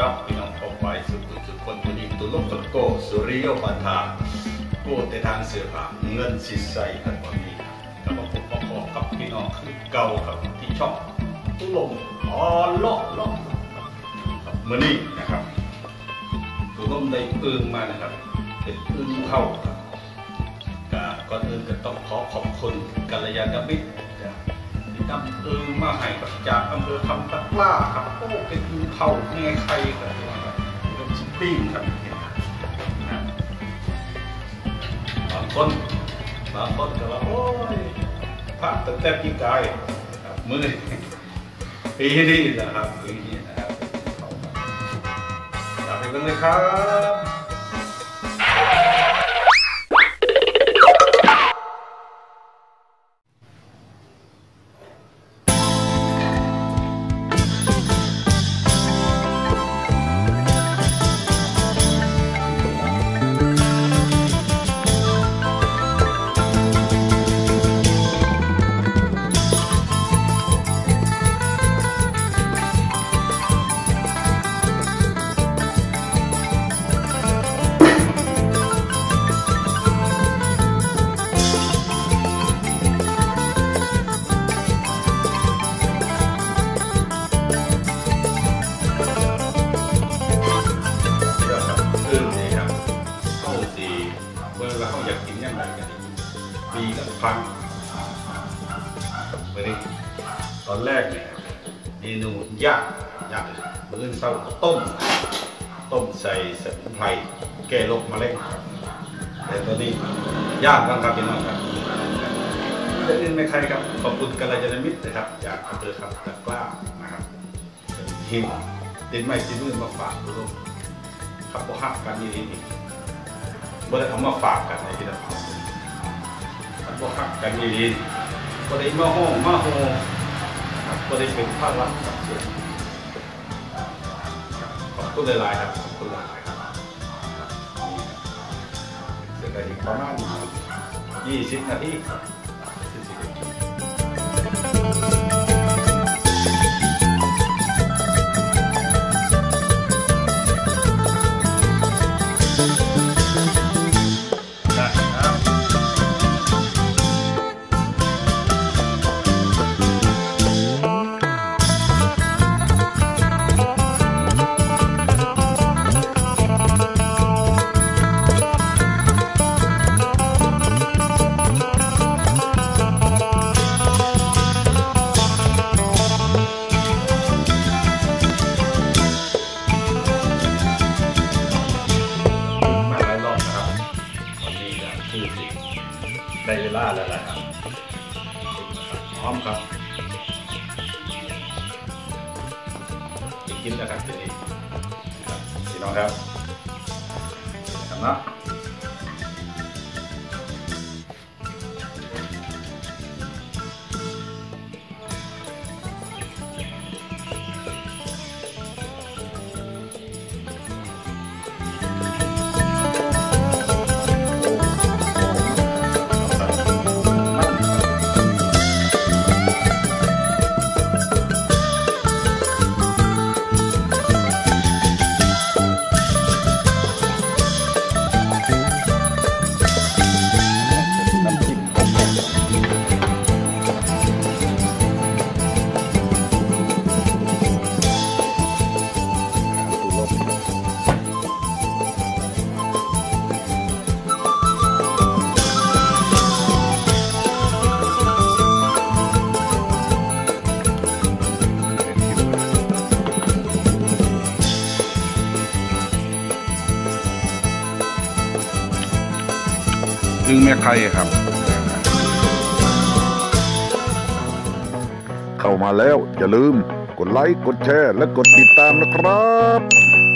ครับพี่น้องพบไปสุดคนตัวนี้ตัวลบตัวโกสุริโยปันธาโกแต่ทางเสือผ่าเงินสิใส่กันวันนี้แล้วก็ผมพอกับพี่น้องคือเก่าครับที่ช่องตุ้ลมล้อครับเมื่อนี้นะครับตัวลมได้อึ่งมานะครับเป็นอึ่งเข้าครับก่อนอื่นก็ต้องขอบคุณกัลยาณมิตรที่นำอึ่งมาให้กับจากอำเภอคำตะกร้าครับโอ้เป็นอึ่งเข้าแง่ไข่ครับเป็นชิปปิ้งครับบางคนก็ว่าโอ้ยพระตั้งแต่ปีกายมือปีนี้นะครับปีนี้นะครับจับไปกันเลยครับเขาอยากกินยังไงกันดีกับพังไปดิตอนแรกเนี่ยเมนูย่างมื้อเช้าต้มใส่สมุนไพรแก้โรคมะเร็งแต่ตอนนี้ย่างกันครับพี่น้องครับจะอื่นไม่ใครครับขอบคุณกัลยาณมิตรนะครับจากอำเภอคำตะกร้านะครับหินดินไม้ดินมือมาฝากทุกคนครับพวกหักกันนี่บ่ได้เอามาฝากกันในที่นั่นครับบ่หักกันดีๆบ่ได้มาห้องมาโฮครับบ่ได้เป็นภาระกับเสียขอบคุณหลายๆครับขอบคุณหลายๆครับเสร็จแล้วอีกประมาณ20 นาทีครับได้เวลาแล้วครับพร้อมครับกินนะครับทีนี้พี่น้องครับนะอึ่งแม่ไข่ครับเข้ามาแล้วอย่าลืมกดไลค์กดแชร์และกดติดตามนะครับ